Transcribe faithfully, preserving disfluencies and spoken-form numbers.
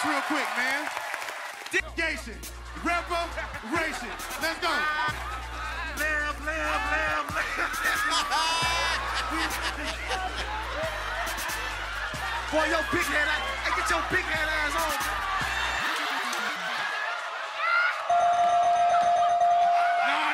this real quick, man. Gation, reparation. Let's go. Lamb, lamb, lamb, lamb. Boy, your big head, hey, get your big head ass on.